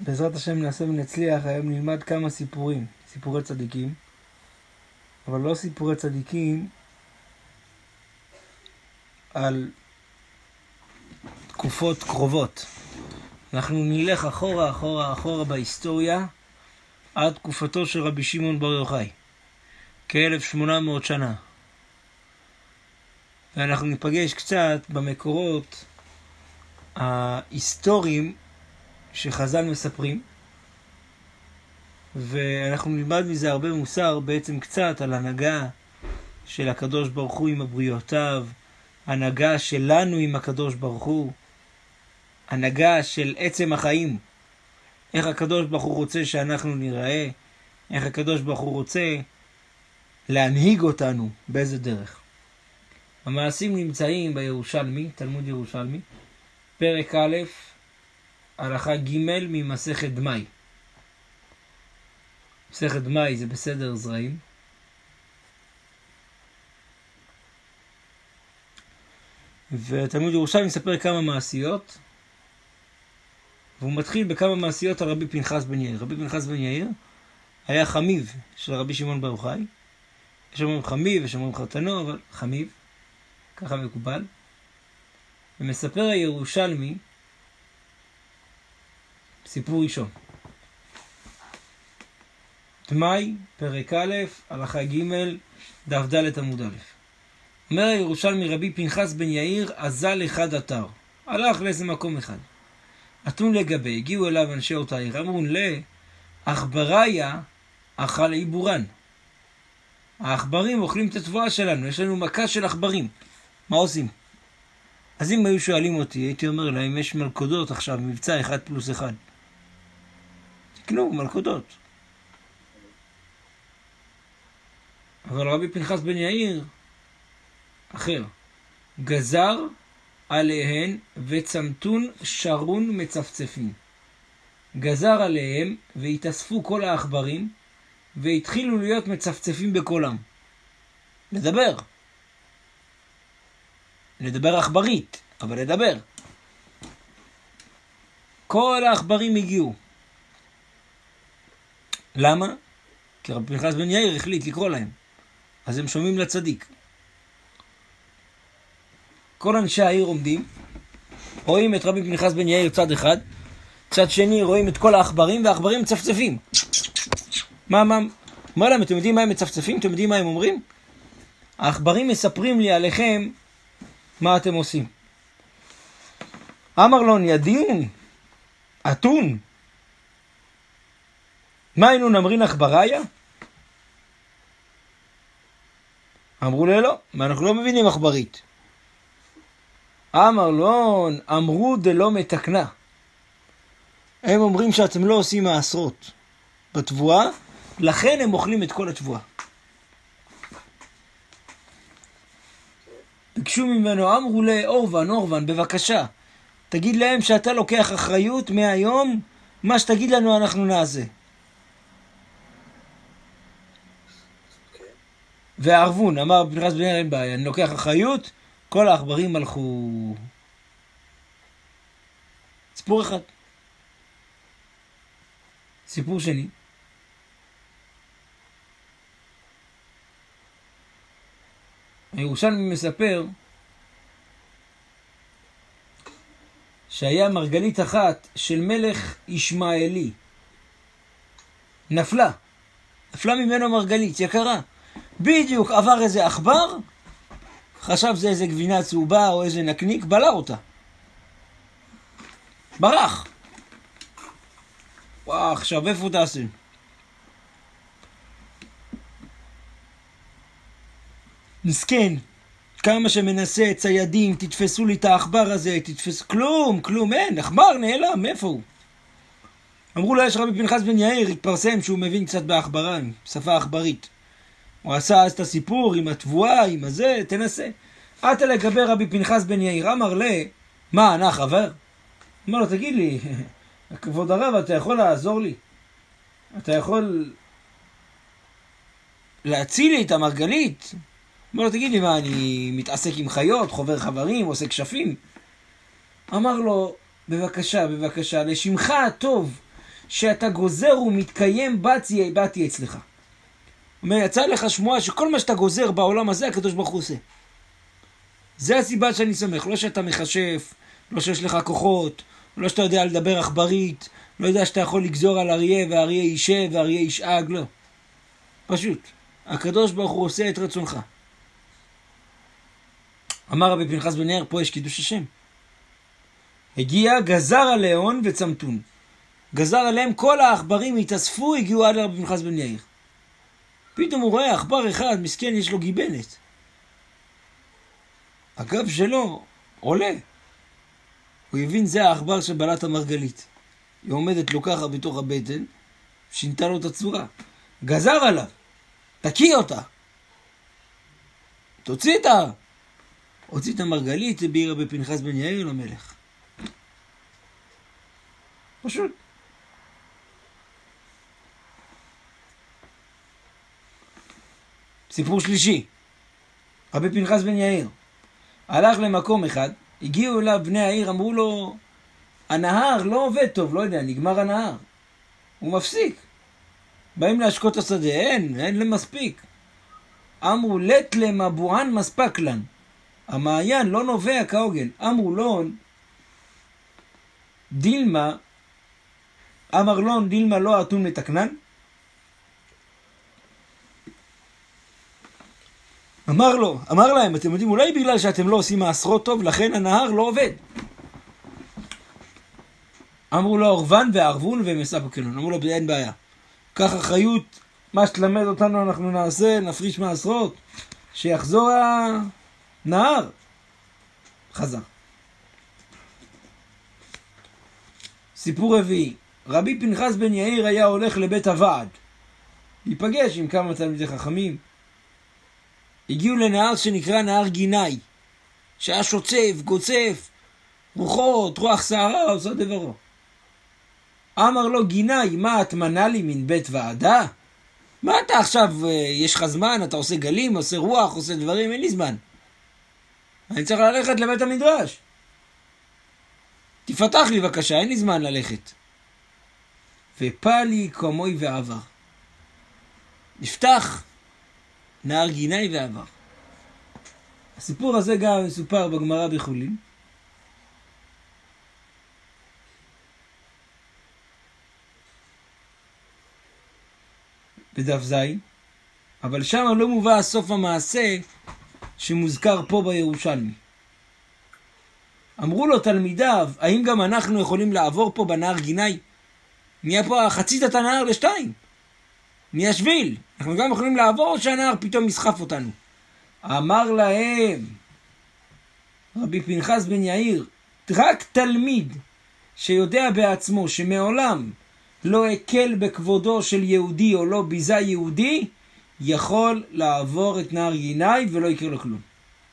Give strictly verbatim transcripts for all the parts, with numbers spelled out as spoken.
בעזרת השם נעשה ונצליח. היום נלמד כמה סיפורים, סיפורי צדיקים, אבל לא סיפורי צדיקים על תקופות קרובות. אנחנו נלך אחורה, אחורה, אחורה בהיסטוריה, עד תקופתו של רבי שמעון בר יוחאי, כ-אלף ושמונה מאות שנה. ואנחנו ניפגש קצת במקורות ההיסטוריים שחז"ל מספרים, ואנחנו נלמד מזה הרבה מוסר, בעצם קצת על הנהגה של הקדוש ברוך הוא עם הבריאותיו, הנהגה שלנו עם הקדוש ברוך הוא, הנהגה של עצם החיים, איך הקדוש ברוך הוא רוצה שאנחנו נראה, איך הקדוש ברוך הוא רוצה להנהיג אותנו, באיזה דרך. המעשים נמצאים בירושלמי, תלמוד ירושלמי, פרק א', הלכה ג' ממסכת דמאי. מסכת דמאי זה בסדר זרעים. ותלמוד ירושלמי מספר כמה מעשיות, והוא מתחיל בכמה מעשיות על רבי פנחס בן יאיר. רבי פנחס בן יאיר היה חמיב של רבי שמעון בר יוחאי. יש אומרים חמיב, יש אומרים חתנו, אבל חמיב, ככה מקובל. ומספר הירושלמי סיפור ראשון. דמאי, פרק א', הלכה ג', דף ד' עמוד א'. אומר הירושלמי, רבי פנחס בן יאיר אזל אחד אתר. הלך לאיזה מקום אחד. אתון לגבי, הגיעו אליו אנשי אותה עיר, אמרו לה, עכבריה אכל עיבורן. העכברים אוכלים את התבואה שלנו, יש לנו מכה של עכברים. מה עושים? אז אם היו שואלים אותי, הייתי אומר להם, יש מלכודות עכשיו, מבצע אחד פלוס אחד. תקנו מלכודות. אבל רבי פנחס בן יאיר, אחר, גזר עליהן וצמתון שרון מצפצפים. גזר עליהם והתאספו כל העכברים, והתחילו להיות מצפצפים בקולם. לדבר. לדבר עכברית, אבל לדבר. כל העכברים הגיעו. למה? כי רבי פנחס בן יאיר החליט לקרוא להם. אז הם שומעים לצדיק. כל אנשי העיר עומדים, רואים את רבי פנחס בן יאיר צד אחד, צד שני רואים את כל העכברים, והעכברים מצפצפים. מה, מה? מה להם, אתם יודעים מה הם מצפצפים? אתם יודעים מה הם אומרים? העכברים מספרים לי עליכם מה אתם עושים. אמר לו, ידין, אתון, מה היינו נמרין עכבריה? אמרו לי לא, מה אנחנו לא מבינים עכברית. אמר לו, אמרו דלא מתקנה. הם אומרים שאתם לא עושים מעשרות בתבואה, לכן הם אוכלים את כל התבואה. ביקשו ממנו, אמרו לה, אורבן, אורבן, בבקשה, תגיד להם שאתה לוקח אחריות מהיום, מה שתגיד לנו אנחנו נעשה. והערבון, אמר פנחס בן יאיר, אין בעיה, אני לוקח אחריות, כל העכברים הלכו. סיפור אחד. סיפור שני. הירושלמי מספר שהיה מרגלית אחת של מלך ישמעאלי. נפלה. נפלה ממנו מרגלית, יקרה. בדיוק עבר איזה עכבר, חשב זה איזה גבינה צהובה או איזה נקניק, בלע אותה. ברח. וואו, עכשיו איפה תעשה? מסכן, כמה שמנסה ציידים, תתפסו לי את העכבר הזה, תתפסו, כלום, כלום, אין, עכבר נעלם, איפה הוא? אמרו לו, יש רבי פנחס בן יאיר, התפרסם שהוא מבין קצת בעכבריים, שפה עכברית. הוא עשה אז את הסיפור עם התבואה, עם הזה, תנסה. עתה לגבי רבי פנחס בן יאיר, אמר לה, מה, אני חבר? אמר לו, תגיד לי, כבוד הרב, אתה יכול לעזור לי? אתה יכול להציל לי את המרגלית? אמר לו, תגיד לי, מה, אני מתעסק עם חיות, חובר חברים, עושה כשפים? אמר לו, בבקשה, בבקשה, לשמך הטוב, שאתה גוזר ומתקיים באתי, באתי אצלך. אומר, יצא לך שמועה שכל מה שאתה גוזר בעולם הזה, הקדוש ברוך הוא עושה. זה הסיבה שאני שמח. לא שאתה מחשף, לא שיש לך כוחות, לא שאתה יודע לדבר עכברית, לא יודע שאתה יכול לגזור על אריה, ואריה יישב, ואריה ישאג, לא. פשוט. הקדוש ברוך הוא עושה את רצונך. אמר רבי פנחס בן יאיר, פה יש קידוש השם. הגיע, גזר עליהון וצמתון. גזר עליהם, כל העכברים התאספו, הגיעו עד לרבי פנחס בן יאיר. פתאום הוא רואה עכבר אחד, מסכן, יש לו גיבנת. הגב שלו עולה. הוא הבין, זה העכבר של בעלת המרגלית. היא עומדת לו ככה בתוך הבטן, שינתה לו את הצורה. גזר עליו, תקיא אותה. תוציא את ה... הוציא את המרגלית, הביא רבי פנחס בן יאיר למלך. פשוט. סיפור שלישי. רבי פנחס בן יאיר הלך למקום אחד, הגיעו אליו בני העיר, אמרו לו, הנהר לא עובד טוב, לא יודע, נגמר הנהר. הוא מפסיק. באים להשקות השדה, אין, אין למספיק. אמרו, לת למבוען מספק לן. המעיין לא נובע כהוגן. אמרו לון, דילמה, אמר לון, דילמה לא אתון מתקנן. אמר לו, אמר להם, אתם יודעים, אולי בגלל שאתם לא עושים מעשרות טוב, לכן הנהר לא עובד. אמרו לו, ערבן וערבון ומספק כלון. אמרו לו, אין בעיה. קח אחריות, מה שתלמד אותנו אנחנו נעשה, נפריש מעשרות, שיחזור הנהר. חזר. סיפור רביעי. רבי פנחס בן יאיר היה הולך לבית הוועד. להיפגש עם כמה תלמידי חכמים. הגיעו לנהר שנקרא נהר גיני, שהיה שוצף, גוצף, רוחות, רוח שערה, עושה דברו. אמר לו, גיני, מה את מנה לי מן בית ועדה? מה אתה עכשיו, יש לך זמן, אתה עושה גלים, עושה רוח, עושה דברים, אין לי זמן. אני צריך ללכת לבית המדרש. תפתח לי בבקשה, אין לי זמן ללכת. ופלי כמוי ועבר. נפתח נהר גיני ועבר. הסיפור הזה גם מסופר בגמרא בחולין. בדף זין, אבל שם לא מובא סוף המעשה שמוזכר פה בירושלמי. אמרו לו תלמידיו, האם גם אנחנו יכולים לעבור פה בנהר גיני? נהיה פה חצית את הנהר לשתיים. נהיה שביל. אנחנו גם יכולים לעבור או שהנהר פתאום יסחף אותנו. אמר להם רבי פנחס בן יאיר, רק תלמיד שיודע בעצמו שמעולם לא הקל בכבודו של יהודי או לא ביזה יהודי, יכול לעבור את נהר גיני ולא יקרה לו כלום.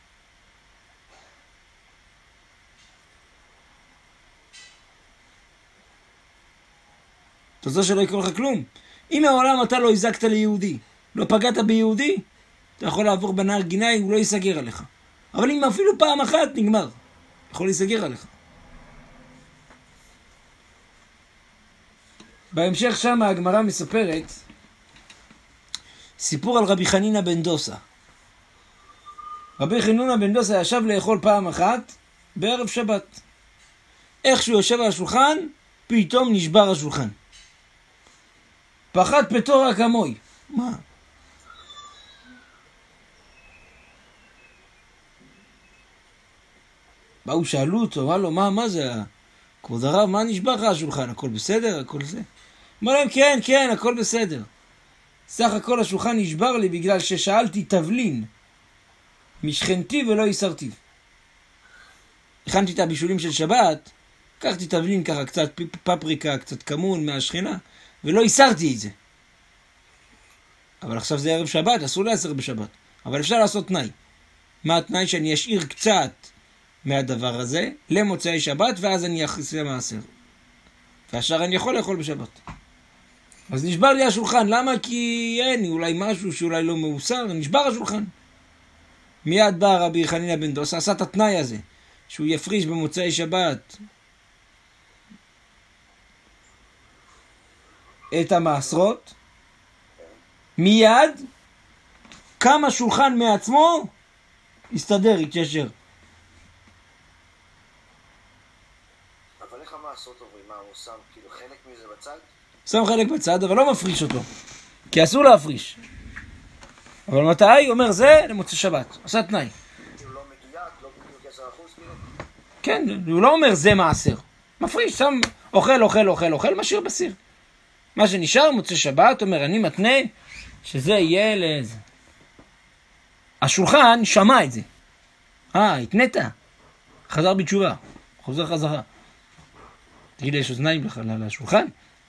אתה יודע שלא יקרה לך כלום. אם מעולם אתה לא הזקת ליהודי, לא פגעת ביהודי, אתה יכול לעבור בנהר גיני, הוא לא יסגר עליך. אבל אם אפילו פעם אחת נגמר, יכול להיסגר עליך. בהמשך שם הגמרא מספרת סיפור על רבי חנינא בן דוסא. רבי חנינא בן דוסא ישב לאכול פעם אחת בערב שבת. איך שהוא יושב על השולחן, פתאום נשבר השולחן. פחד פתור כמוי. מה? באו שאלו אותו, מה לו, מה, מה זה? כבוד הרב, מה נשבר לך השולחן? הכל בסדר? הכל זה? אמר להם, כן, כן, הכל בסדר. סך הכל השולחן נשבר לי בגלל ששאלתי תבלין משכנתי ולא יסרתי. הכנתי את הבישולים של שבת, לקחתי תבלין ככה, קצת פפריקה, קצת כמון מהשכנה, ולא יסרתי את זה. אבל עכשיו זה ערב שבת, אסור להסר בשבת. אבל אפשר לעשות תנאי. מה התנאי? שאני אשאיר קצת מהדבר הזה למוצאי שבת, ואז אני אכניס למעשר. והשאר אני יכול לאכול בשבת. אז נשבר לי השולחן. למה? כי אין, אולי משהו שאולי לא מאוסר, נשבר השולחן. מיד בא רבי חנינא בן דוסא, עשה את התנאי הזה, שהוא יפריש במוצאי שבת. את המעשרות, מיד קם השולחן מעצמו, יסתדר, יתיישר. אבל איך המעשרות עוברים? מה, הוא שם כאילו חלק מזה בצד? שם חלק בצד, אבל לא מפריש אותו. כי אסור להפריש. אבל מתי? אומר זה למוצא שבת. עושה תנאי. כאילו לא מדויק, לא בדיוק עשרה אחוז כאילו? כן, הוא לא אומר זה מעשר. מפריש, שם אוכל, אוכל, אוכל, אוכל, משאיר בסיר. מה שנשאר מוצא שבת, אומר אני מתנה שזה יהיה לזה. השולחן שמע את זה. אה, התנית. חזר בתשובה. חוזר חזרה. תגיד לי, יש אוזניים לשולחן?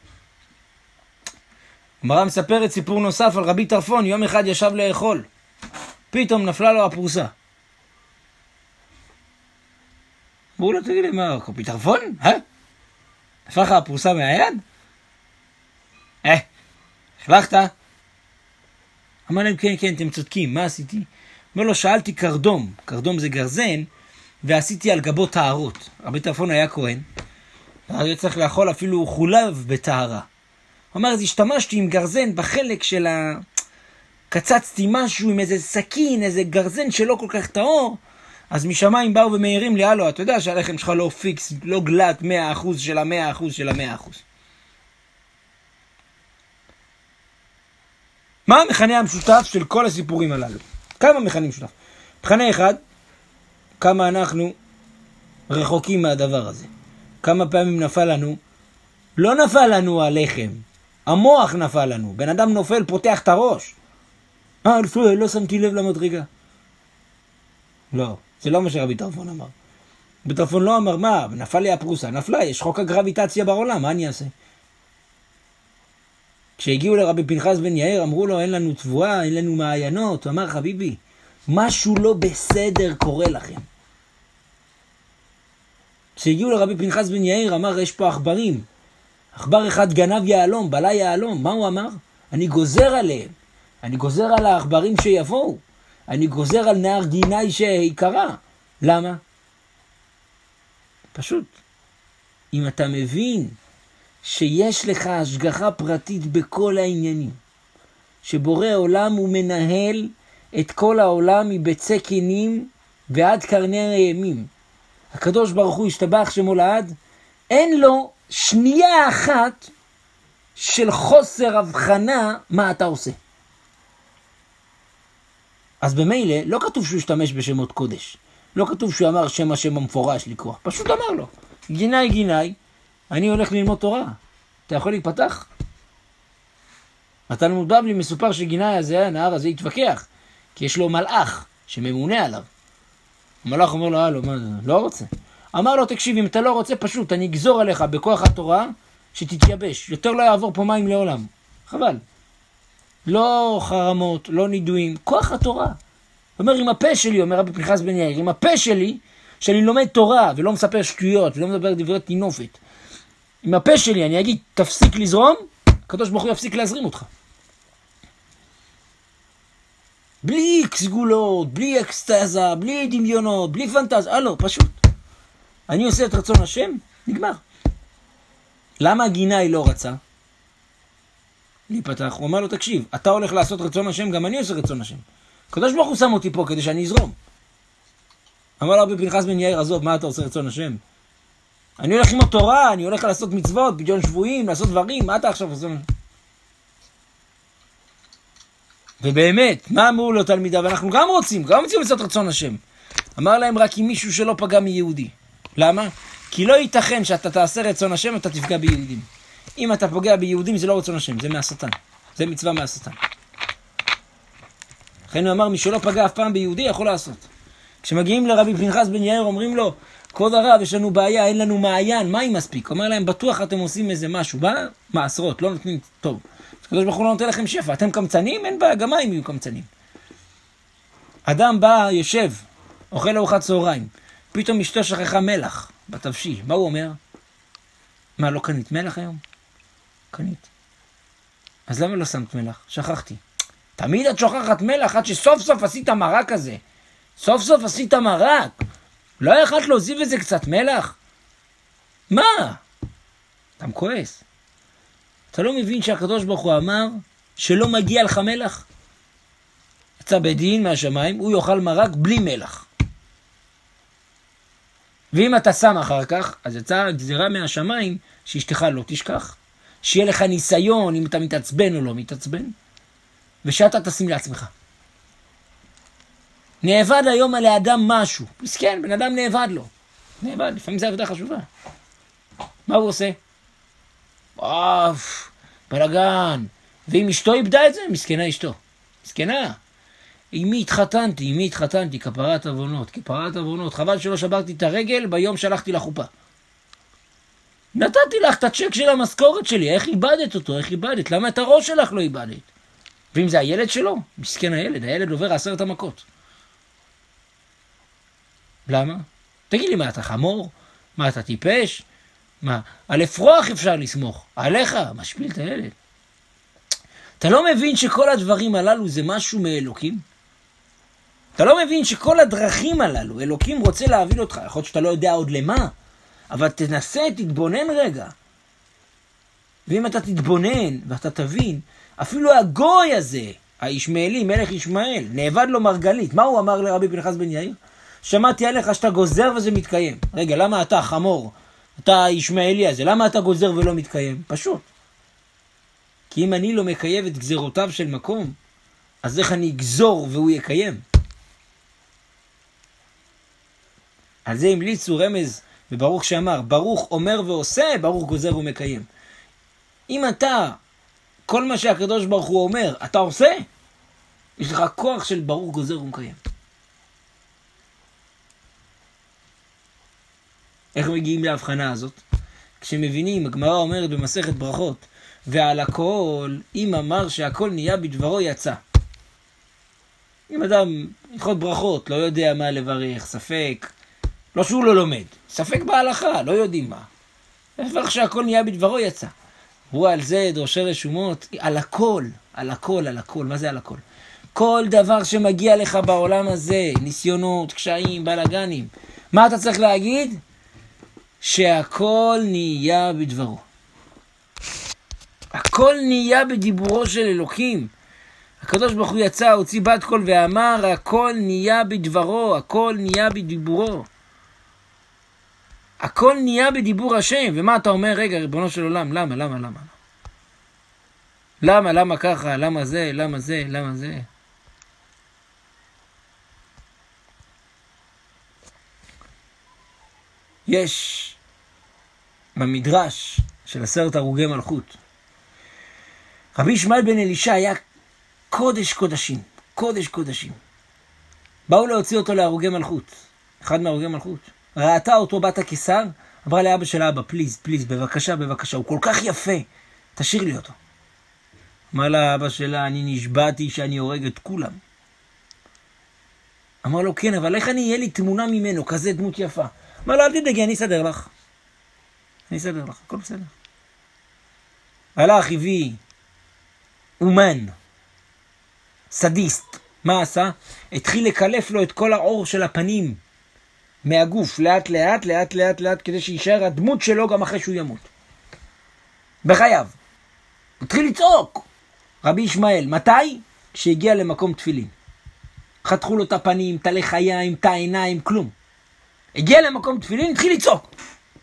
הגמרא מספרת סיפור נוסף על רבי טרפון. יום אחד ישב לאכול. פתאום נפלה לו הפרוסה. אמרו לו, תגיד לי, מה, רבי טרפון? אה? נפלה לך הפרוסה מהיד? אה, החלכת? אמר להם, כן, כן, אתם צודקים, מה עשיתי? אומר לו, שאלתי קרדום. קרדום זה גרזן, ועשיתי על גבו טהרות. רבי טרפון היה כהן. היה צריך לאכול אפילו חולב בטהרה. הוא אמר, אז השתמשתי עם גרזן בחלק של ה... קצצתי משהו עם איזה סכין, איזה גרזן שלא כל כך טהור, אז משמיים באו ומאירים לי, הלו, אתה יודע שהלחם שלך לא פיקס, לא גלט מאה אחוז של המאה אחוז של המאה אחוז. מה המכנה המשותף של כל הסיפורים הללו? כמה מכנים משותף? מכנה אחד, כמה אנחנו רחוקים מהדבר הזה. כמה פעמים נפל לנו? לא נפל לנו הלחם, המוח נפל לנו. בן אדם נופל, פותח את הראש. אה, לא, לא שמתי לב למדרגה. לא, זה לא מה שרבי טרפון אמר. רבי טרפון לא אמר, מה, נפל לי הפרוסה, נפלה, יש חוק הגרביטציה בעולם, מה אני אעשה? כשהגיעו לרבי פנחס בן יאיר, אמרו לו, אין לנו תבואה, אין לנו מעיינות. הוא אמר, חביבי, משהו לא בסדר קורה לכם. כשהגיעו לרבי פנחס בן יאיר, אמר, יש פה עכברים. עכבר אחד גנב יעלום, בלה יעלום. מה הוא אמר? אני גוזר עליהם. אני גוזר על העכברים שיבואו. אני גוזר על נהר גיני שיקרה. למה? פשוט. אם אתה מבין שיש לך השגחה פרטית בכל העניינים, שבורא עולם הוא מנהל את כל העולם מבצע כנים ועד קרני הימים. הקדוש ברוך הוא השתבח שמו לעד, אין לו שנייה אחת של חוסר הבחנה מה אתה עושה. אז במילא לא כתוב שהוא השתמש בשמות קודש. לא כתוב שהוא אמר שם השם המפורש לקרוא. פשוט אמר לו, גיני גיני, אני הולך ללמוד תורה. אתה יכול להיפתח? התלמוד בבלי מסופר שגיני הזה, הנער הזה יתווכח, כי יש לו מלאך שממונה עליו. המלאך אומר לו, הלו, מה זה? לא רוצה. אמר לו, תקשיב, אם אתה לא רוצה, פשוט, אני אגזור עליך בכוח התורה שתתייבש. יותר לא יעבור פה מים לעולם. חבל. לא חרמות, לא נידויים, כוח התורה. אומר, עם הפה שלי, אומר רבי פנחס בן יאיר, עם הפה שלי, שאני לומד תורה ולא מספר שטויות ולא מדבר דברי תינופת. עם הפה שלי אני אגיד, תפסיק לזרום, הקדוש ברוך הוא יפסיק להזרים אותך. בלי סגולות, בלי אקסטזה, בלי דמיונות, בלי פנטזיה, לא, פשוט. אני עושה את רצון השם, נגמר. למה הגיני לא רצה להיפתח? הוא אמר לו, תקשיב, אתה הולך לעשות רצון השם, גם אני עושה רצון השם. הקדוש ברוך הוא שם אותי פה כדי שאני אזרום. אמר לו רבי פנחס בן יאיר, עזוב, מה אתה עושה רצון השם? אני הולך עם התורה, אני הולך לעשות מצוות, פדיון שבויים, לעשות דברים, מה אתה עכשיו עושה? ובאמת, מה אמרו לו תלמידיו? ואנחנו גם רוצים, גם רוצים לעשות רצון השם. אמר להם רק עם מישהו שלא פגע מיהודי. למה? כי לא ייתכן שאתה תעשה רצון השם ואתה תפגע ביהודים. אם אתה פוגע ביהודים זה לא רצון השם, זה מהשטן. זה מצווה מהשטן. לכן הוא אמר, מי שלא פגע אף פעם ביהודי יכול לעשות. כשמגיעים לרבי פנחס בן יאיר אומרים לו, כבוד הרב, יש לנו בעיה, אין לנו מעיין, מה אם מספיק? אומר להם, בטוח אתם עושים איזה משהו, בא? מעשרות, לא נותנים, טוב. הקדוש ברוך הוא לא נותן לכם שפע, אתם קמצנים? אין בעיה, גם מים יהיו קמצנים. אדם בא, יושב, אוכל ארוחת צהריים, פתאום אשתו שכחה מלח בתבשיל, מה הוא אומר? מה, לא קנית מלח היום? קנית. אז למה לא שמת מלח? שכחתי. תמיד את שוכחת מלח עד שסוף סוף עשית מרק הזה. סוף סוף עשית מרק. לא יכולת להוסיף איזה קצת מלח? מה? אתה כועס. אתה לא מבין שהקדוש ברוך הוא אמר שלא מגיע לך מלח? יצא בית דין מהשמיים, הוא יאכל מרק בלי מלח. ואם אתה שם אחר כך, אז יצא גזירה מהשמיים שאשתך לא תשכח. שיהיה לך ניסיון אם אתה מתעצבן או לא מתעצבן. ושאתה תשים לעצמך. נאבד היום על האדם משהו. מסכן, בן אדם נאבד לו. נאבד, לפעמים זה עבודה חשובה. מה הוא עושה? אוף, בלגן. ואם אשתו איבדה את זה, מסכנה אשתו. מסכנה. עם מי התחתנתי, עם מי התחתנתי, כפרת עוונות, כפרת עוונות. חבל שלא שברתי את הרגל ביום שהלכתי לחופה. נתתי לך את הצ'ק של המשכורת שלי, איך איבדת אותו, איך איבדת? למה את הראש שלך לא איבדת? ואם זה הילד שלו, מסכן הילד, הילד עובר עשרת המכות. למה? תגיד לי, מה אתה חמור? מה אתה טיפש? מה, על אפרוח אפשר לסמוך, עליך, משפיל את הילד. אתה לא מבין שכל הדברים הללו זה משהו מאלוקים? אתה לא מבין שכל הדרכים הללו, אלוקים רוצה להבין אותך, יכול להיות שאתה לא יודע עוד למה, אבל תנסה, תתבונן רגע. ואם אתה תתבונן ואתה תבין, אפילו הגוי הזה, הישמעאלי, מלך ישמעאל, נאבד לו מרגלית. מה הוא אמר לרבי פנחס בן יאיר? שמעתי עליך שאתה גוזר וזה מתקיים. רגע, למה אתה חמור? אתה הישמעאלי הזה, למה אתה גוזר ולא מתקיים? פשוט. כי אם אני לא מקיים את גזירותיו של מקום, אז איך אני אגזור והוא יקיים? על זה המליצו רמז וברוך שאמר, ברוך אומר ועושה, ברוך גוזר ומקיים. אם אתה, כל מה שהקדוש ברוך הוא אומר, אתה עושה, יש לך כוח של ברוך גוזר ומקיים. איך מגיעים להבחנה הזאת? כשמבינים, הגמרא אומרת במסכת ברכות, ועל הכל, אם אמר שהכל נהיה בדברו יצא. אם אדם, הלכות ברכות, לא יודע מה לברך, ספק, לא שהוא לא לומד, ספק בהלכה, לא יודעים מה. לברך שהכל נהיה בדברו יצא. הוא על זה דורשי רשומות, על הכל, על הכל, על הכל. מה זה על הכל? כל דבר שמגיע לך בעולם הזה, ניסיונות, קשיים, בלגנים, מה אתה צריך להגיד? שהכל נהיה בדברו. הכל נהיה בדיבורו של אלוקים. הקדוש ברוך הוא יצא, הוציא בת קול ואמר, הכל נהיה בדברו, הכל נהיה בדיבורו. הכל נהיה בדיבור השם. ומה אתה אומר? רגע, ריבונו של עולם, למה, למה, למה? למה, למה ככה? למה זה, למה זה, למה זה? יש במדרש של עשרת הרוגי מלכות, רבי ישמעאל בן אלישע היה קודש קודשים, קודש קודשים. באו להוציא אותו להרוגי מלכות, אחד מהרוגי מלכות. ראתה אותו בת הקיסר, אמרה לאבא של אבא, פליז, פליז, בבקשה, בבקשה, הוא כל כך יפה, תשאיר לי אותו. אמר לה אבא שלה, אני נשבעתי שאני הורג את כולם. אמר לו, כן, אבל איך אני, יהיה לי תמונה ממנו, כזה דמות יפה. אמר לו, אל תדאגי, אני אסדר לך. אני אסדר לך, הכל בסדר. הלך, הביא, אומן, סדיסט. מה עשה? התחיל לקלף לו את כל האור של הפנים מהגוף, לאט לאט, לאט לאט לאט, כדי שישאר הדמות שלו גם אחרי שהוא ימות. בחייו. התחיל לצעוק. רבי ישמעאל, מתי? כשהגיע למקום תפילין. חתכו לו את הפנים, את הלחיים, את העיניים, כלום. הגיע למקום תפילין, התחיל לצעוק.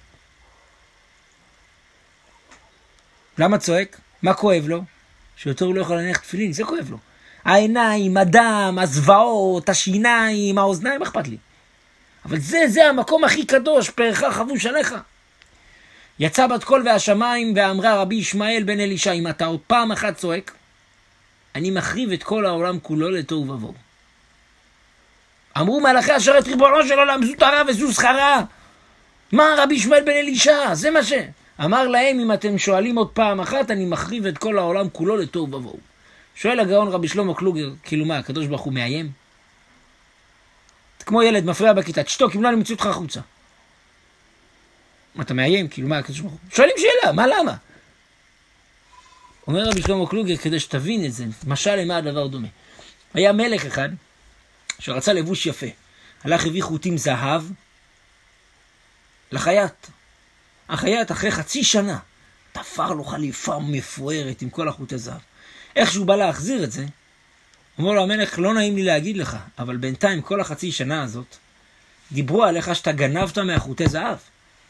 למה צועק? מה כואב לו? שיותר הוא לא יכול להניח תפילין, זה כואב לו. העיניים, הדם, הזוועות, השיניים, האוזניים, אכפת לי. אבל זה, זה המקום הכי קדוש, פרחה חבוש עליך. יצא בת קול והשמיים ואמרה רבי ישמעאל בן אלישע, אם אתה עוד פעם אחת צועק, אני מחריב את כל העולם כולו לתוהו ובוהו. אמרו מלאכי השרת ריבונו של עולם, זו תורה וזו שכרה. מה רבי ישמעאל בן אלישע? זה מה ש... אמר להם, אם אתם שואלים עוד פעם אחת, אני מחריב את כל העולם כולו לתוהו ובוהו. שואל הגאון רבי שלמה קלוגר, כאילו מה, הקדוש ברוך הוא מאיים? כמו ילד מפריע בכיתה, תשתוק, אם לא אני מוציא אותך החוצה. אתה מאיים, כאילו מה, הקדוש ברוך הוא? שואלים שאלה, מה למה? אומר רבי שלמה קלוגר, כדי שתבין את זה, משל למה הדבר דומה. היה מלך אחד, שרצה לבוש יפה. הלך הביא חוטים זהב לחייט. החייט אחרי חצי שנה, תפר לו חליפה מפוארת עם כל החוטי זהב. איך שהוא בא להחזיר את זה, אומר לו המלך, לא נעים לי להגיד לך, אבל בינתיים כל החצי שנה הזאת, דיברו עליך שאתה גנבת מהחוטי זהב.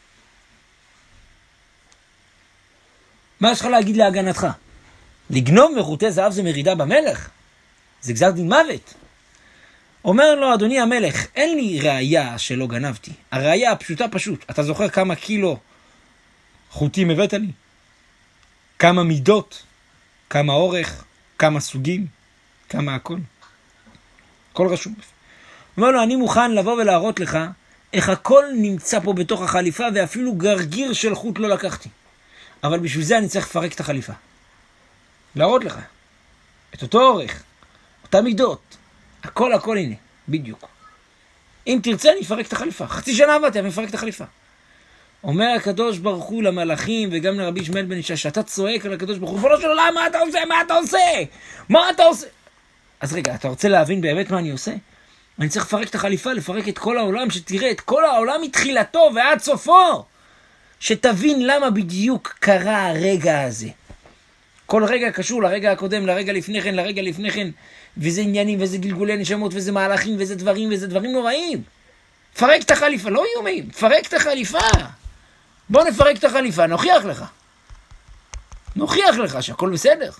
מה יש לך להגיד להגנתך? לגנוב מחוטי זהב זה מרידה במלך? זה גזר דין מוות. אומר לו, אדוני המלך, אין לי ראייה שלא גנבתי. הראייה הפשוטה פשוט. אתה זוכר כמה קילו חוטים הבאת לי? כמה מידות? כמה אורך? כמה סוגים? כמה הכל? הכל רשום. אומר לו, אני מוכן לבוא ולהראות לך איך הכל נמצא פה בתוך החליפה, ואפילו גרגיר של חוט לא לקחתי. אבל בשביל זה אני צריך לפרק את החליפה. להראות לך. את אותו אורך. אותה מידות. הכל הכל הנה. בדיוק. אם תרצה אני אפרק את החליפה. חצי שנה עבדתי, אני אפרק את החליפה. אומר הקדוש ברוך הוא למלאכים וגם לרבי ישמעאל בן ישעיה, שאתה צועק על הקדוש ברוך הוא, ריבונו של עולם, מה אתה עושה? מה אתה עושה? מה אתה עושה? אז רגע, אתה רוצה להבין באמת מה אני עושה? אני צריך לפרק את החליפה, לפרק את כל העולם, שתראה את כל העולם מתחילתו ועד סופו. שתבין למה בדיוק קרה הרגע הזה. כל רגע קשור לרגע הקודם, לרגע לפני כן, לרגע לפני כן, וזה עניינים, וזה גלגולי נשמות, וזה מהלכים, וזה דברים, וזה דברים נוראים. פרק את החליפה, לא איומים, פרק את החליפה. בוא נפרק את החליפה, נוכיח לך. נוכיח לך שהכל בסדר.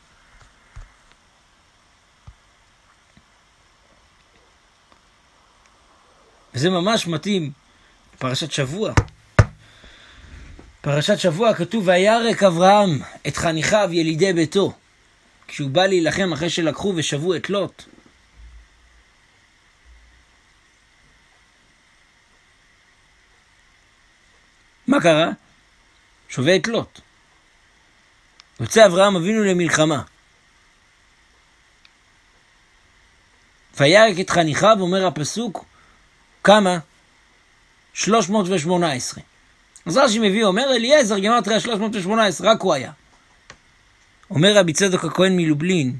וזה ממש מתאים. פרשת שבוע. פרשת שבוע כתוב, וירק אברהם את חניכיו ילידי ביתו. כשהוא בא להילחם אחרי שלקחו ושבו את לוט. מה קרה? שווה את לוט. יוצא אברהם אבינו למלחמה. וירק את חניכיו, אומר הפסוק, כמה? שלוש מאות ושמונה עשרה. אז רש"י מביא, אומר אליעזר, גמרתריה שלוש מאות ושמונה עשרה, רק הוא היה. אומר רבי צדוק הכהן מלובלין,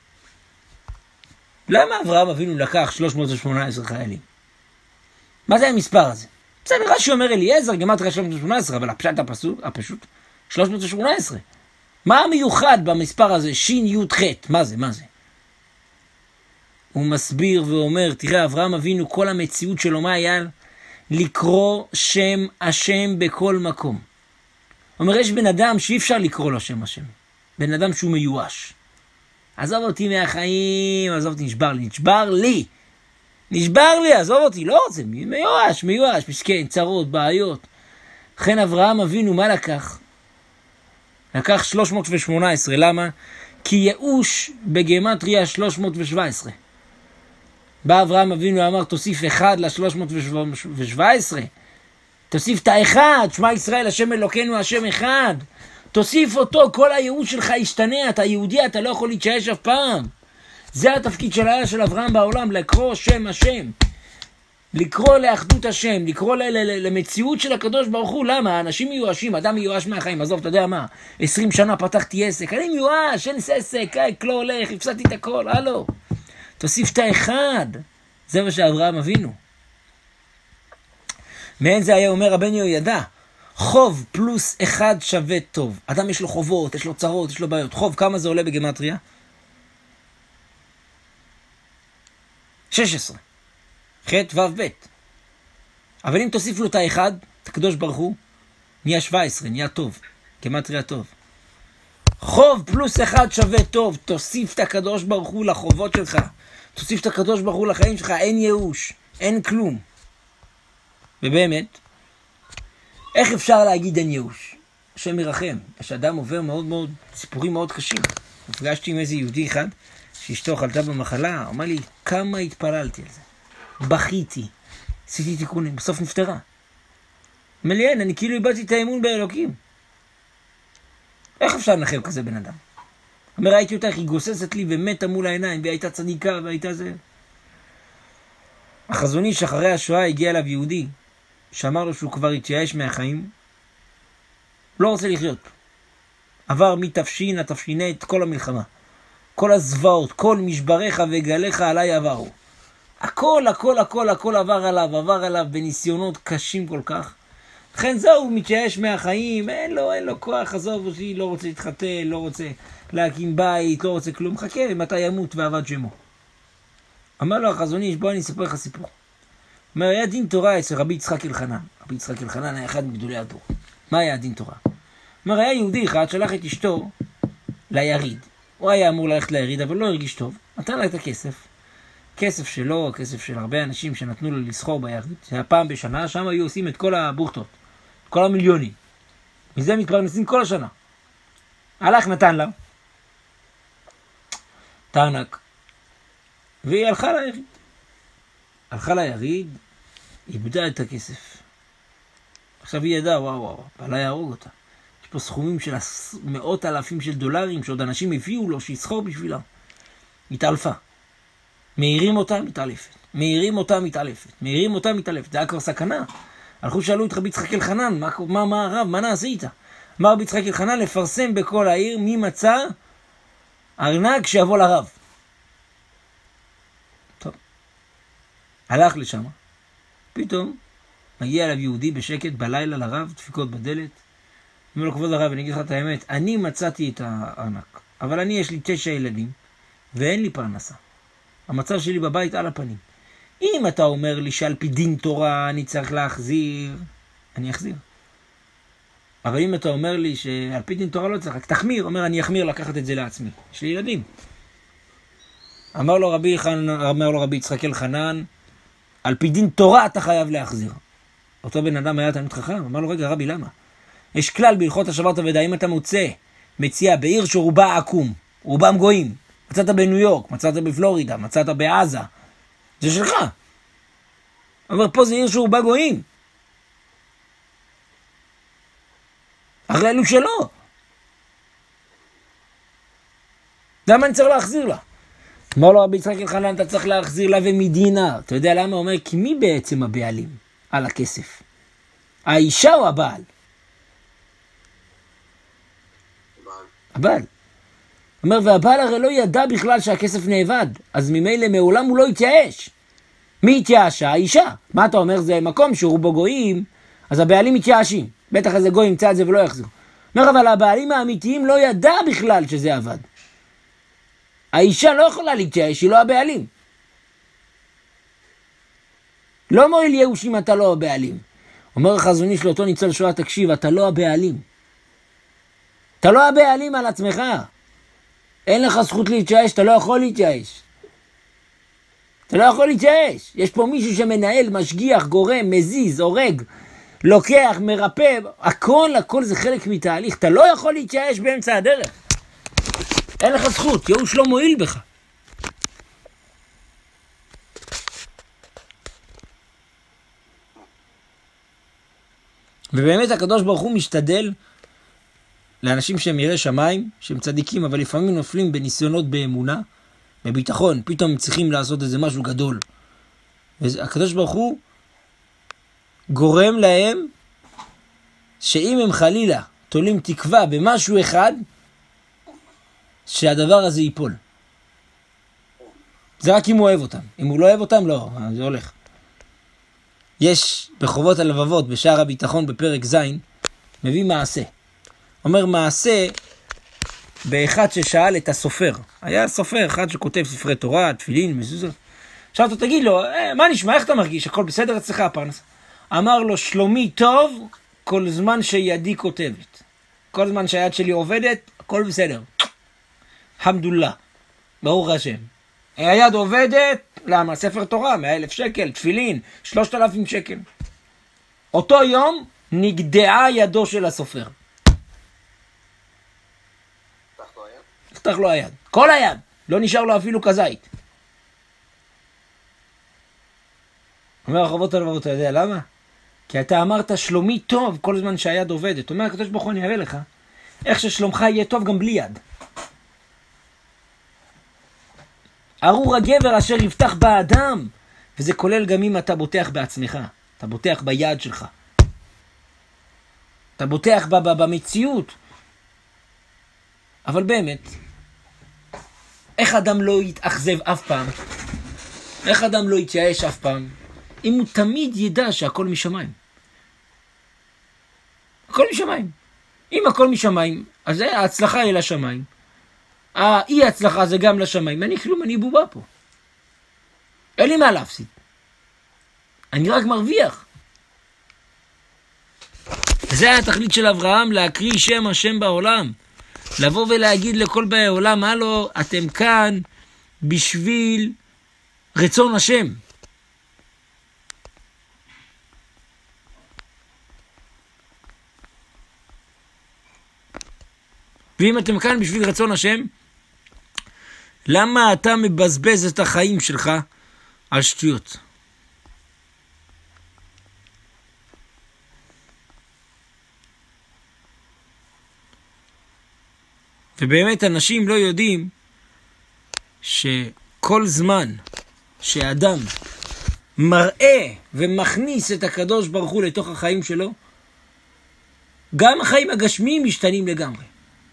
למה אברהם אבינו לקח שלוש מאות ושמונה עשרה חיילים? מה זה המספר הזה? בסדר, רש"י אומר אליעזר, גמרתריה שלוש מאות ושמונה עשרה, אבל הפשט הפסוק, הפשוט, שלוש מאות ושמונה עשרה. מה המיוחד במספר הזה? שין י' ח', מה זה? מה זה? הוא מסביר ואומר, תראה, אברהם אבינו, כל המציאות שלו, מה היה? לקרוא שם השם בכל מקום. אומר, יש בן אדם שאי אפשר לקרוא לו שם השם. בן אדם שהוא מיואש. עזוב אותי מהחיים, עזוב אותי, נשבר לי, נשבר לי. נשבר לי, עזוב אותי, לא רוצה, מיואש, מיואש, מסכן, צרות, בעיות. לכן אברהם אבינו, מה לקח? לקח שלוש מאות ושמונה עשרה, למה? כי ייאוש בגימטריה שלוש מאות ושבע עשרה. בא אברהם אבינו אמר, תוסיף אחד ל-שלוש מאות ושבע עשרה. תוסיף את האחד, שמע ישראל, השם אלוקינו, השם אחד. תוסיף אותו, כל הייאוש שלך ישתנה, אתה יהודי, אתה לא יכול להתשייש אף פעם. זה התפקיד של היה של אברהם בעולם, לקרוא שם השם. לקרוא לאחדות השם, לקרוא למציאות של הקדוש ברוך הוא. למה? אנשים מיואשים, אדם מיואש מהחיים, עזוב, אתה יודע מה? עשרים שנה פתחתי עסק, אני מיואש, אין עסק, לא הולך, הפסדתי את הכל, הלו. תוסיף את האחד. זה מה שאברהם אבינו. מעין זה היה אומר רבנו יהוידע, חוב פלוס אחד שווה טוב. אדם יש לו חובות, יש לו צרות, יש לו בעיות. חוב, כמה זה עולה בגימטריה? שש עשרה. ח' ו' ב'. אבל אם תוסיף לו את האחד, את הקדוש ברוך הוא, נהיה שבע עשרה, נהיה טוב. גימטריה טוב. חוב פלוס אחד שווה טוב. תוסיף את הקדוש ברוך הוא לחובות שלך. תוסיף את הקדוש ברוך הוא לחיים שלך. אין ייאוש, אין כלום. ובאמת, איך אפשר להגיד אין ייאוש? השם ירחם. יש אדם עובר מאוד מאוד, סיפורים מאוד קשים. נפגשתי עם איזה יהודי אחד, שאשתו חלתה במחלה, אמר לי, כמה התפללתי על זה. בכיתי, עשיתי תיקונים, בסוף נפטרה. אמר לי, אין, אני כאילו איבדתי את האמון באלוקים. איך אפשר לנחם כזה בן אדם? אמר, ראיתי אותה, היא גוססת לי ומתה מול העיניים, והיא הייתה צדיקה, והייתה זה. החזון איש אחרי השואה הגיע אליו יהודי, שאמר לו שהוא כבר התייאש מהחיים, לא רוצה לחיות. עבר מתפשין התפשיני את כל המלחמה. כל הזוועות, כל משבריך וגליך עליי עברו. הכל, הכל, הכל, הכל עבר עליו, עבר עליו בניסיונות קשים כל כך. לכן זהו, הוא מתייאש מהחיים, אין לו, אין לו כוח, עזוב אותי, לא רוצה להתחתן, לא רוצה להקים בית, לא רוצה כלום, חכה, מתי ימות ועבד שמו. אמר לו החזון איש, בוא אני אספר לך סיפור. אומר, היה דין תורה אצל רבי יצחק אלחנן. רבי יצחק אלחנן היה אחד מגדולי הדור. מה היה דין תורה? אומר, היה יהודי אחד שלח את אשתו ליריד. הוא היה אמור ללכת ליריד, אבל לא הרגיש טוב. נתן לה את הכסף. כסף שלו, כסף של הרבה אנשים שנתנו לו לסחור ביריד. זה היה פעם בשנה, שם היו עושים את כל הבורטות. כל המיליונים. מזה מתפרנסים כל השנה. הלך נתן לה. תענק. והיא הלכה ליריד. הלכה ליריד, איבדה את הכסף. עכשיו היא ידעה, וואו וואו, בעלה יהרוג אותה. יש פה סכומים של מאות אלפים של דולרים, שעוד אנשים הביאו לו, שיסחור בשבילה. התעלפה. מהירים אותה, מתעלפת. מהירים אותה, מתעלפת. מהירים אותה, מתעלפת. זה היה כבר סכנה. הלכו שאלו את רבי יצחק אלחנן, מה, מה, מה הרב, מה נעשה איתה? אמר רבי יצחק אלחנן, לפרסם בכל העיר מי מצא ארנק שיבוא לרב. טוב. הלך לשם. פתאום מגיע אליו יהודי בשקט בלילה לרב, דפיקות בדלת. אומר לו, כבוד הרב, אני אגיד לך את האמת, אני מצאתי את הארנק, אבל אני יש לי תשע ילדים, ואין לי פרנסה. המצב שלי בבית על הפנים. אם אתה אומר לי שעל פי דין תורה אני צריך להחזיר, אני אחזיר. אבל אם אתה אומר לי שעל פי דין תורה לא צריך, רק תחמיר, אומר אני אחמיר לקחת את זה לעצמי. יש לי ילדים. אמר לו רבי, אמר לו רבי יצחק אלחנן, על פי דין תורה אתה חייב להחזיר. אותו בן אדם היה תלמיד חכם, אמר לו רגע רבי למה? יש כלל בהלכות השבת אבדה, אם אתה מוצא, מציע בעיר שרובה עקום, רובם גויים, מצאת בניו יורק, מצאת בפלורידה, מצאת בעזה, זה שלך. אבל פה זה עיר שרובה גויים. הרי אלו שלו. למה אני צריך להחזיר לה? אמר לו רבי יצחק אלחנן, אתה צריך להחזיר לה ומדינה. אתה יודע למה? הוא אומר, כי מי בעצם הבעלים על הכסף? האישה או הבעל? הבעל. אומר, והבעל הרי לא ידע בכלל שהכסף נאבד, אז ממילא מעולם הוא לא התייאש. מי התייאשה? האישה. מה אתה אומר? זה מקום שרובו גויים, אז הבעלים מתייאשים. בטח איזה גוי ימצא את זה ולא יחזור. אומר, אבל הבעלים האמיתיים לא ידע בכלל שזה עבד. האישה לא יכולה להתייאש, היא לא הבעלים. לא מועיל ייאוש אם אתה לא הבעלים. אומר החזון איש לאותו ניצול שואה, תקשיב, אתה לא הבעלים. אתה לא הבעלים על עצמך. אין לך זכות להתייאש, אתה לא יכול להתייאש. אתה לא יכול להתייאש. יש פה מישהו שמנהל, משגיח, גורם, מזיז, הורג, לוקח, מרפא, הכל, הכל זה חלק מתהליך. אתה לא יכול להתייאש באמצע הדרך. אין לך זכות, ייאוש לא מועיל בך. ובאמת הקדוש ברוך הוא משתדל לאנשים שהם יראי שמיים, שהם צדיקים, אבל לפעמים נופלים בניסיונות באמונה, בביטחון, פתאום הם צריכים לעשות איזה משהו גדול. והקדוש ברוך הוא גורם להם שאם הם חלילה תולים תקווה במשהו אחד, שהדבר הזה ייפול. זה רק אם הוא אוהב אותם. אם הוא לא אוהב אותם, לא, זה הולך. יש בחובות הלבבות, בשער הביטחון בפרק ז', מביא מעשה. אומר מעשה באחד ששאל את הסופר. היה סופר אחד שכותב ספרי תורה, תפילין, מזוזה. עכשיו אתה תגיד לו, אה, מה נשמע, איך אתה מרגיש? הכל בסדר אצלך הפרנסה. אמר לו, שלומי טוב כל זמן שידי כותבת. כל זמן שהיד שלי עובדת, הכל בסדר. חמדוללה. ברוך השם. היד עובדת, למה? ספר תורה, מאה אלף שקל, תפילין, שלושת אלפים שקל. אותו יום נגדעה ידו של הסופר. פתח לו היד. כל היד. לא נשאר לו אפילו כזית. אומר החובות הלבבות, אתה יודע למה? כי אתה אמרת שלומי טוב כל זמן שהיד עובדת. אומר הקדוש ברוך הוא, אני אראה לך איך ששלומך יהיה טוב גם בלי יד. ארור הגבר אשר יפתח באדם, וזה כולל גם אם אתה בוטח בעצמך, אתה בוטח ביד שלך, אתה בוטח ב- ב- במציאות. אבל באמת, איך אדם לא יתאכזב אף פעם? איך אדם לא יתייאש אף פעם? אם הוא תמיד ידע שהכל משמיים. הכל משמיים. אם הכל משמיים, אז ההצלחה היא לשמיים. האי הצלחה זה גם לשמיים. אני כלום, אני בובה פה. אין לי מה להפסיד. אני רק מרוויח. וזה היה התכלית של אברהם, להקריא שם השם בעולם. לבוא ולהגיד לכל באי העולם, הלו, אתם כאן בשביל רצון השם. ואם אתם כאן בשביל רצון השם, למה אתה מבזבז את החיים שלך על שטויות? ובאמת אנשים לא יודעים שכל זמן שאדם מראה ומכניס את הקדוש ברוך הוא לתוך החיים שלו, גם החיים הגשמיים משתנים לגמרי.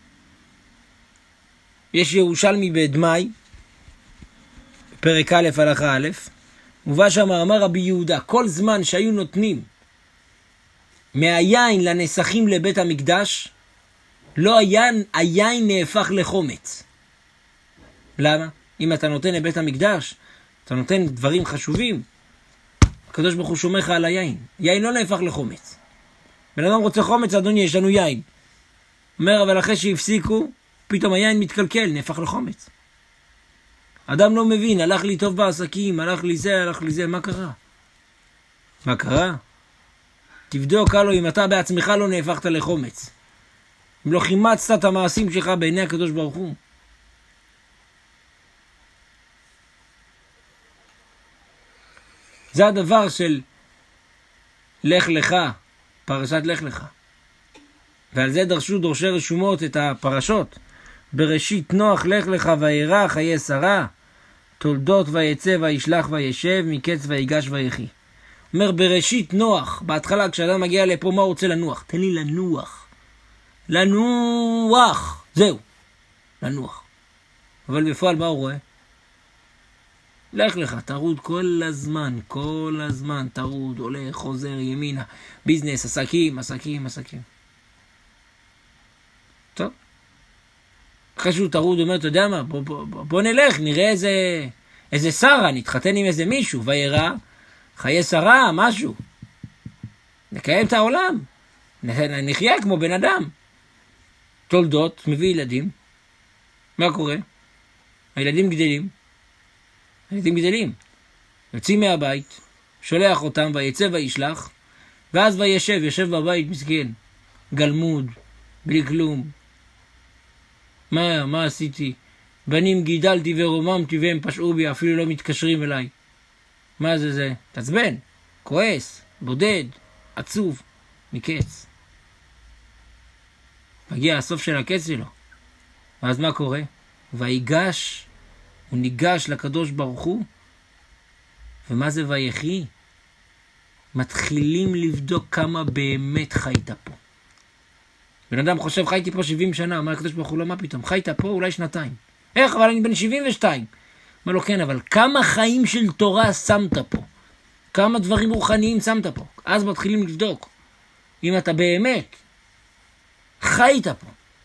יש ירושלמי בדמאי, פרק א' הלכה א', מובא שם אמר רבי יהודה, כל זמן שהיו נותנים מהיין לנסחים לבית המקדש, לא היין, היין נהפך לחומץ. למה? אם אתה נותן לבית המקדש, אתה נותן דברים חשובים, הקדוש ברוך הוא שומר לך על היין. יין לא נהפך לחומץ. בן אדם רוצה חומץ, אדוני, יש לנו יין. אומר, אבל אחרי שהפסיקו, פתאום היין מתקלקל, נהפך לחומץ. אדם לא מבין, הלך לי טוב בעסקים, הלך לי זה, הלך לי זה, מה קרה? מה קרה? תבדוק הלו אם אתה בעצמך לא נהפכת לחומץ. אם לא חימצת את המעשים שלך בעיני הקדוש ברוך הוא. זה הדבר של לך לך, פרשת לך לך. ועל זה דרשו דורשי רשומות את הפרשות. בראשית נוח לך לך וירא חיי שרה, תולדות ויצא וישלח וישב, מקץ ויגש ויחי. אומר בראשית נוח, בהתחלה כשאדם מגיע לפה מה הוא רוצה לנוח? תן לי לנוח. לנוח. זהו. לנוח. אבל בפועל מה הוא רואה? לך לך, תרוד כל הזמן, כל הזמן, תרוד, הולך, חוזר, ימינה, ביזנס, עסקים, עסקים, עסקים. טוב. אחרי שהוא תרוד, אומר, אתה יודע מה, בוא, בוא, בוא, בוא נלך, נראה איזה, איזה שרה, נתחתן עם איזה מישהו, וירא, חיי שרה, משהו. נקיים את העולם. נחיה כמו בן אדם. תולדות, מביא ילדים. מה קורה? הילדים גדלים. הילדים גדלים. יוצאים מהבית, שולח אותם, ויצא וישלח, ואז וישב, יושב בבית מסכן. גלמוד, בלי כלום. מה, מה עשיתי? בנים גידלתי ורוממתי והם פשעו בי, אפילו לא מתקשרים אליי. מה זה זה? תעצבן, כועס, בודד, עצוב, מקץ. מגיע הסוף של הקץ שלו. ואז מה קורה? ויגש, הוא ניגש לקדוש ברוך הוא, ומה זה ויחי? מתחילים לבדוק כמה באמת חיית פה. בן אדם חושב חייתי פה שבעים שנה, אומר הקדוש ברוך הוא לא, מה פתאום? חיית פה אולי שנתיים. איך? אבל אני בן שבעים ושתיים. אומר לו כן, אבל כמה חיים של תורה שמת פה? כמה דברים רוחניים שמת פה? אז מתחילים לבדוק אם אתה באמת חיית פה.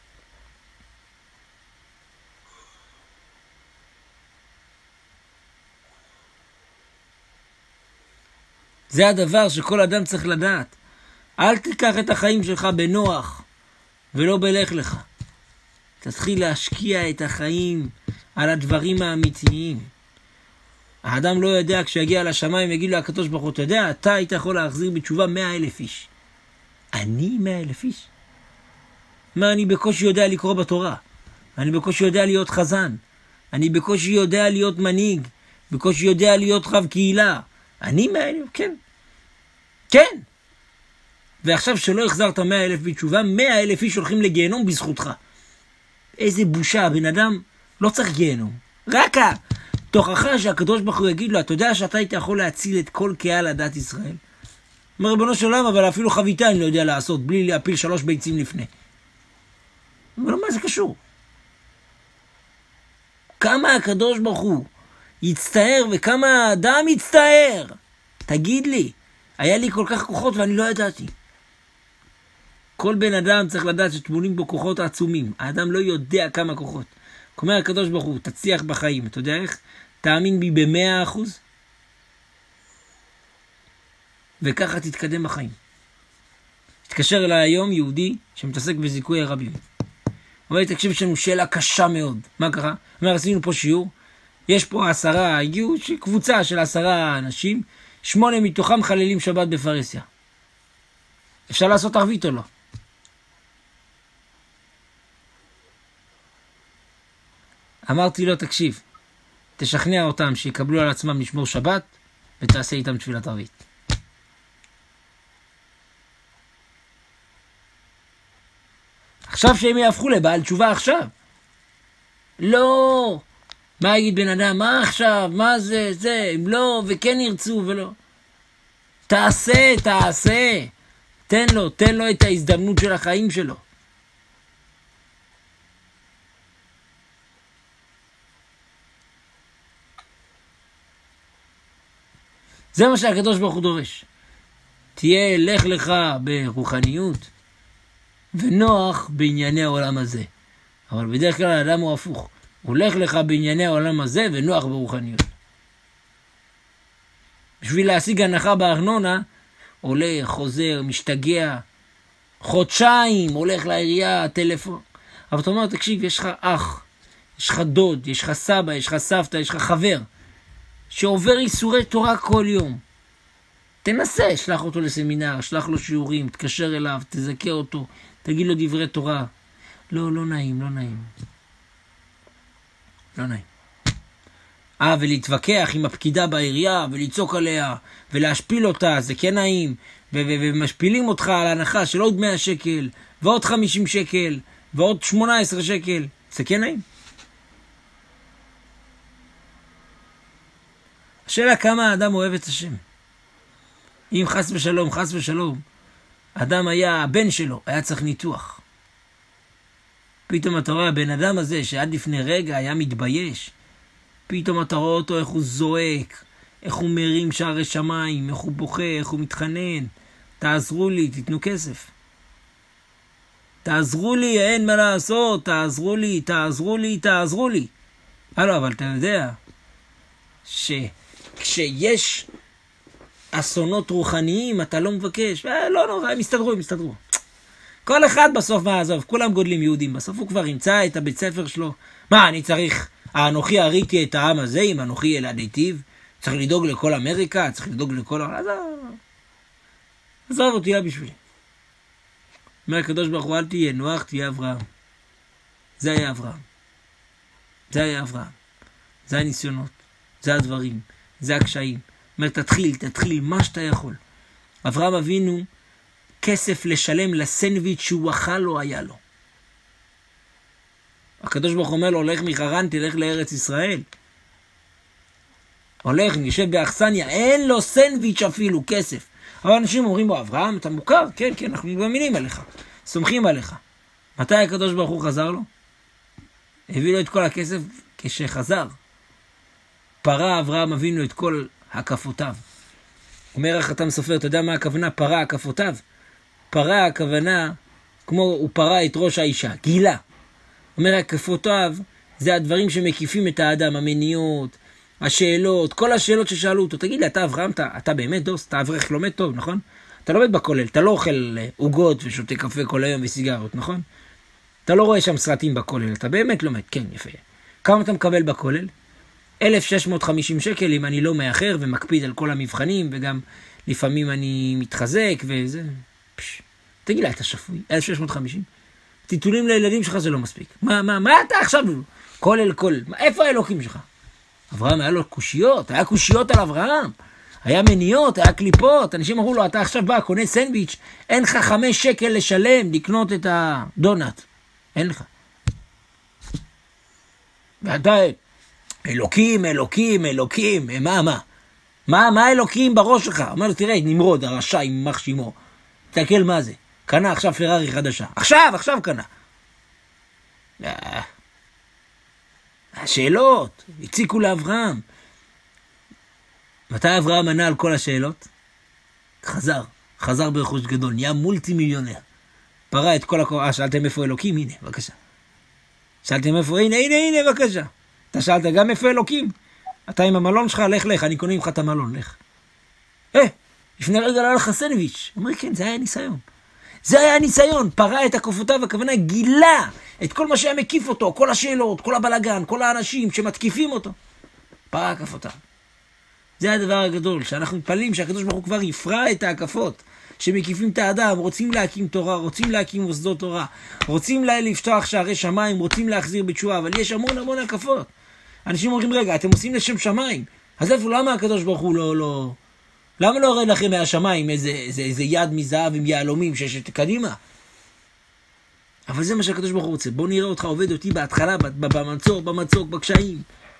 זה הדבר שכל אדם צריך לדעת. אל תיקח את החיים שלך בנוח ולא בלך לך. תתחיל להשקיע את החיים על הדברים האמיתיים. האדם לא יודע, כשיגיע לשמיים יגיד לו הקדוש ברוך הוא, אתה יודע, אתה היית יכול להחזיר בתשובה מאה אלף איש. אני מאה אלף איש? מה, אני בקושי יודע לקרוא בתורה. אני בקושי יודע להיות חזן. אני בקושי יודע להיות מנהיג. בקושי יודע להיות רב קהילה. אני מאה אלף, כן. כן. ועכשיו שלא החזרת מאה אלף בתשובה, מאה אלף איש הולכים לגיהנום בזכותך. איזה בושה, בן אדם לא צריך גיהנום. רק תוכחה שהקדוש ברוך הוא יגיד לו, אתה יודע שאתה היית יכול להציל את כל קהל עדת ישראל? אומר רבנו של עולם, אבל אפילו חביתה אני לא יודע לעשות, בלי להפיל שלוש ביצים לפני. אומר לו, מה זה קשור? כמה הקדוש ברוך הוא יצטער וכמה האדם יצטער? תגיד לי, היה לי כל כך כוחות ואני לא ידעתי. כל כל בן אדם צריך לדעת שטמונים בו כוחות עצומים. האדם לא יודע כמה כוחות. אומר הקדוש ברוך הוא, תצליח בחיים. אתה יודע איך? תאמין בי במאה אחוז. וככה תתקדם בחיים. התקשר אליי היום יהודי שמתעסק בזיכוי הרבים. אומר לי, תקשיב, יש לנו שאלה קשה מאוד. מה קרה? אומר, עשינו פה שיעור. יש פה עשרה, הגיעו קבוצה של עשרה אנשים. שמונה מתוכם חללים שבת בפרסיה. אפשר לעשות ערבית או לא? אמרתי לו, תקשיב, תשכנע אותם שיקבלו על עצמם לשמור שבת, ותעשה איתם תפילת ערבית. עכשיו שהם יהפכו לבעל תשובה עכשיו. לא. מה יגיד בן אדם? מה עכשיו? מה זה? זה? הם לא, וכן ירצו ולא. תעשה, תעשה. תן לו, תן לו את ההזדמנות של החיים שלו. זה מה שהקדוש ברוך הוא דורש. תהיה לך לך ברוחניות, ונוח בענייני העולם הזה. אבל בדרך כלל האדם הוא הפוך. הוא הולך לך בענייני העולם הזה, ונוח ברוחניות. בשביל להשיג הנחה בארנונה, הולך, חוזר, משתגע, חודשיים, הולך לעירייה, טלפון. אבל אתה אומר, תקשיב, יש לך אח, יש לך דוד, יש לך סבא, יש לך סבתא, יש לך חבר, שעובר איסורי תורה כל יום. תנסה, שלח אותו לסמינר, שלח לו שיעורים, תקשר אליו, תזכה אותו, תגיד לו דברי תורה. לא, לא נעים, לא נעים. לא נעים. אה, ולהתווכח עם הפקידה בעירייה, ולצעוק עליה, ולהשפיל אותה, זה כן נעים, ו- ו- ומשפילים אותך על הנחה של עוד מאה שקל, ועוד חמישים שקל, ועוד שמונה עשרה שקל, זה כן נעים. השאלה כמה האדם אוהב את השם. אם חס ושלום, חס ושלום, אדם היה, הבן שלו, היה צריך ניתוח. פתאום אתה רואה, הבן אדם הזה, שעד לפני רגע היה מתבייש, פתאום אתה רואה אותו איך הוא זועק, איך הוא מרים שערי שמיים, איך הוא בוכה, איך הוא מתחנן. תעזרו לי, תתנו כסף. תעזרו לי, אין מה לעשות, תעזרו לי, תעזרו לי, תעזרו לי. הלו, אבל אתה יודע שכשיש אסונות רוחניים, אתה לא מבקש. אה, לא נורא, הם יסתדרו, הם יסתדרו. כל אחד בסוף, מה עזוב, כולם גודלים יהודים. בסוף הוא כבר ימצא את הבית ספר שלו. מה, אני צריך... האנוכי הריתי את העם הזה, אם אנוכי ילדיתיו, צריך לדאוג לכל אמריקה, צריך לדאוג לכל... עזוב, עזוב אותי, תהיה בשבילי. אומר הקדוש ברוך הוא, אל תהיה נוח, תהיה אברהם. זה היה אברהם. זה היה אברהם. זה הניסיונות, זה הדברים, זה הקשיים. אומר, תתחיל, תתחיל, מה שאתה יכול. אברהם אבינו, כסף לשלם לסנדוויץ' שהוא אכל לא היה לו. הקדוש ברוך אומר לו, הולך מחרן, תלך לארץ ישראל. הולך, נשב באכסניה, אין לו סנדוויץ' אפילו, כסף. אבל אנשים אומרים לו, אברהם, אתה מוכר? כן, כן, אנחנו מאמינים עליך, סומכים עליך. מתי הקדוש ברוך הוא חזר לו? הביא לו את כל הכסף כשחזר. פרה אברהם אבינו את כל הקפותיו. אומר החתם סופר, אתה יודע מה הכוונה? פרה הקפותיו. פרה הכוונה, כמו הוא פרה את ראש האישה, גילה. אומר הקפותיו, זה הדברים שמקיפים את האדם, המניות, השאלות, כל השאלות ששאלו אותו. תגיד לי, אתה אברהם, אתה, אתה באמת דוס, אתה אברך לומד טוב, נכון? אתה לומד בכולל, אתה לא אוכל עוגות ושותה קפה כל היום וסיגרות, נכון? אתה לא רואה שם סרטים בכולל, אתה באמת לומד, כן, יפה. כמה אתה מקבל בכולל? אלף שש מאות וחמישים שקל אם אני לא מאחר ומקפיד על כל המבחנים, וגם לפעמים אני מתחזק וזה. פש. תגיד לה, אתה שפוי, אלף שש מאות וחמישים? טיטולים לילדים שלך זה לא מספיק. מה, מה, מה אתה עכשיו? כולל, כולל. איפה האלוקים שלך? אברהם היה לו קושיות, היה קושיות על אברהם. היה מניות, היה קליפות. אנשים אמרו לו, אתה עכשיו בא, קונה סנדוויץ', אין לך חמש שקל לשלם, לקנות את הדונט. אין לך. ואתה, אלוקים, אלוקים, אלוקים, מה, מה? מה, מה אלוקים בראש שלך? אומר לו, תראה, נמרוד, הרשע, יימח שמו. תסתכל מה זה. קנה עכשיו פרארי חדשה. עכשיו, עכשיו קנה. השאלות, הציקו לאברהם. מתי אברהם ענה על כל השאלות? חזר, חזר ברכוש גדול, נהיה מולטי מיליונר. פרע את כל הכוח. אה, שאלתם איפה אלוקים? הנה, בבקשה. שאלתם איפה? הנה, הנה, הנה, בבקשה. אתה שאלת גם איפה אלוקים? אתה עם המלון שלך, לך, לך, אני קונה ממך את המלון, לך. אה, לפני רגע לא לך סנדוויץ'. אומר, כן, זה היה ניסיון. זה היה ניסיון, פרע את הכופותיו, הכוונה גילה את כל מה שהיה מקיף אותו, כל השאלות, כל הבלגן, כל האנשים שמתקיפים אותו. פרע הכפותיו. זה הדבר הגדול, שאנחנו מתפללים שהקדוש ברוך הוא כבר יפרע את ההקפות שמקיפים את האדם, רוצים להקים תורה, רוצים להקים מוסדות תורה, רוצים לפתוח שערי שמיים, רוצים להחזיר בתשועה, אבל יש המון המון הקפות. אנשים אומרים, רגע, אתם עושים לשם שמיים, אז איפה, למה הקדוש ברוך הוא לא, לא, למה לא יורד לכם מהשמיים איזה, איזה, איזה יד מזהב עם יהלומים שיש את קדימה? אבל זה מה שהקדוש ברוך הוא רוצה. בוא נראה אותך עובד אותי בהתחלה, במצוק, במצוק, בקשיים.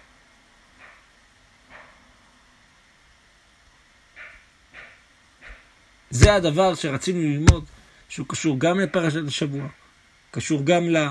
זה הדבר שרצינו ללמוד, שהוא קשור גם לפרשת השבוע, קשור גם ל...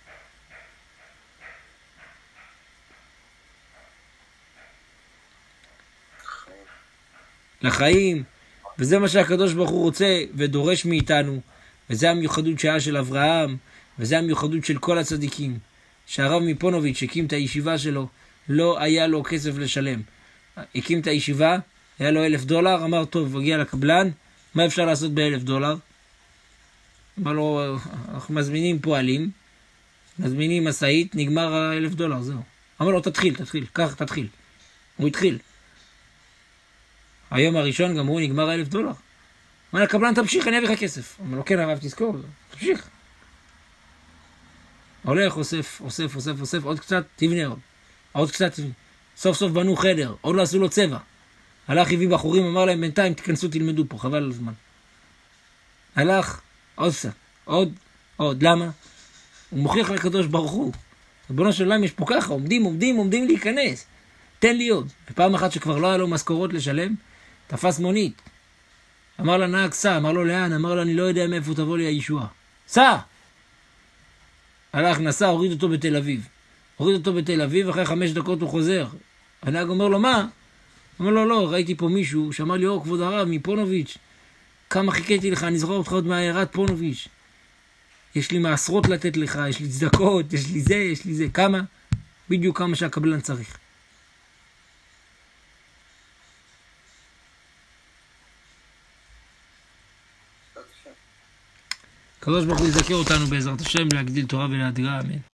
לחיים, וזה מה שהקדוש ברוך הוא רוצה ודורש מאיתנו, וזה המיוחדות שהיה של אברהם, וזה המיוחדות של כל הצדיקים, שהרב מפונוביץ' הקים את הישיבה שלו, לא היה לו כסף לשלם. הקים את הישיבה, היה לו אלף דולר, אמר טוב, הגיע לקבלן, מה אפשר לעשות באלף דולר? אמר לו, אנחנו מזמינים פועלים, מזמינים מסעית, נגמר האלף דולר, זהו. אמר לו, תתחיל, תתחיל, כך, תתחיל. הוא התחיל. היום הראשון גם הוא נגמר האלף דולר. אמר לקבלן, תמשיך, אני אביא לך כסף. אמר לו, כן הרב, תזכור, תמשיך. הולך, אוסף, אוסף, אוסף, אוסף, עוד קצת, תבנה עוד. עוד קצת, תבנה. סוף סוף בנו חדר, עוד לא עשו לו צבע. הלך, הביא בחורים, אמר להם, בינתיים תכנסו, תלמדו פה, חבל על הזמן. הלך, עוד קצת, עוד, עוד, למה? הוא מוכיח לקדוש ברוך הוא. ריבונו של עולם, יש פה ככה, עומדים, עומדים, עומדים להיכנס. תן לי עוד. ופעם אחת שכבר לא היה לו משכורות לשלם, תפס מונית. אמר לנהג, סע, אמר לו לאן? אמר לו, אני לא יודע מאיפה תבוא לי הישועה. סע! הלך, נסע, הוריד אותו בתל אביב. הוריד אותו בתל אביב, אחרי חמש דקות הוא חוזר. הנהג אומר לו, מה? אמר לו, לא, ראיתי פה מישהו שאמר לי, או, כבוד הרב, מפונוביץ', כמה חיכיתי לך, אני זוכר אותך עוד מהעיירת פונוביץ'. יש לי מעשרות לתת לך, יש לי צדקות, יש לי זה, יש לי זה. כמה? בדיוק כמה שהקבלן צריך. הקדוש ברוך הוא יזכה אותנו בעזרת השם להגדיל תורה ולהדגה, אמן.